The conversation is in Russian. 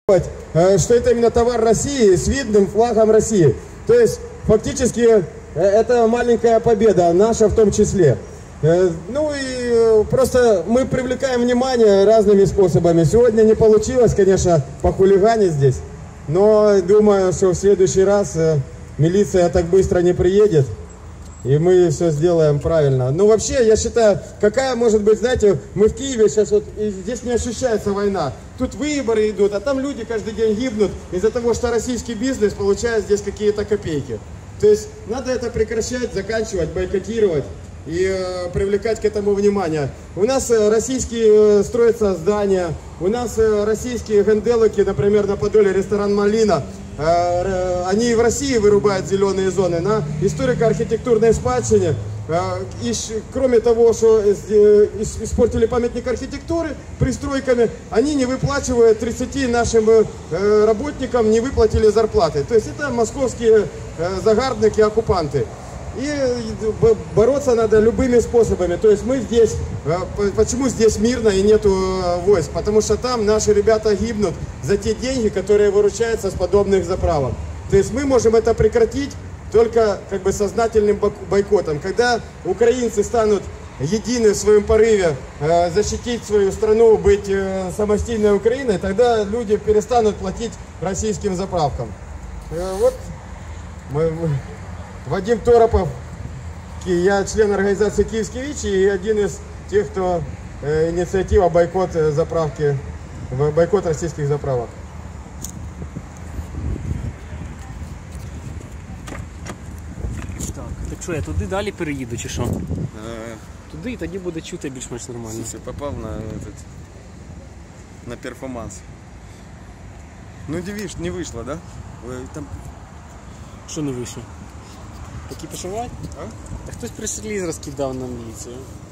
что это именно товар России с видным флагом России. То есть фактически это маленькая победа, наша в том числе. Ну и просто мы привлекаем внимание разными способами. Сегодня не получилось, конечно, похулиганить здесь, но думаю, что в следующий раз милиция так быстро не приедет, и мы все сделаем правильно. Ну вообще, я считаю, какая может быть, знаете, мы в Киеве сейчас, вот, и здесь не ощущается война. Тут выборы идут, а там люди каждый день гибнут из-за того, что российский бизнес получает здесь какие-то копейки. То есть надо это прекращать, заканчивать, бойкотировать и привлекать к этому внимание. У нас российские строятся здания, у нас российские генделики, например, на Подоле ресторан «Малина», они в России вырубают зеленые зоны на историко-архитектурной спадщине. И кроме того, что испортили памятник архитектуры пристройками, они не выплачивают 30 нашим работникам, не выплатили зарплаты. То есть это московские загарбники, оккупанты. И бороться надо любыми способами. То есть мы здесь, почему здесь мирно и нету войск? Потому что там наши ребята гибнут за те деньги, которые выручаются с подобных заправок. То есть мы можем это прекратить только как бы сознательным бойкотом. Когда украинцы станут едины в своем порыве защитить свою страну, быть самостоятельной Украиной, тогда люди перестанут платить российским заправкам. Вот Вадим Торопов, я член организации «Киевский ВИЧ» и один из тех, кто инициатива бойкот заправки, бойкот российских заправок. Так що, я туди далі переїду чи що? Туди і тоді буде чути більш-менш нормально. Слушай, попал на перформанс. Ну не вышло, да? Там... Що не вийшло? Такі пошивати? А? Та хтось прес-реліз розкидав на міліцію.